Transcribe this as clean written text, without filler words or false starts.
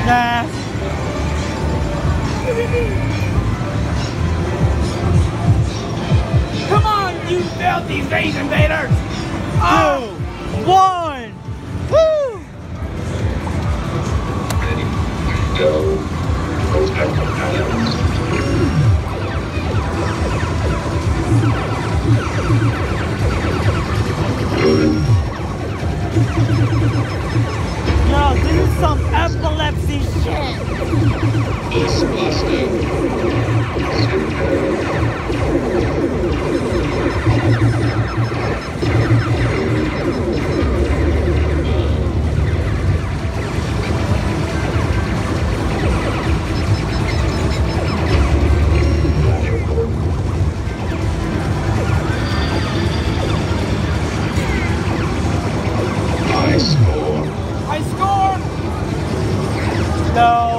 Nah. Come on, you filthy space invaders! 2, 1. Woo! Go. Protect the patterns. Yo, this is some epilepsy shit. Disgusting. I score! No.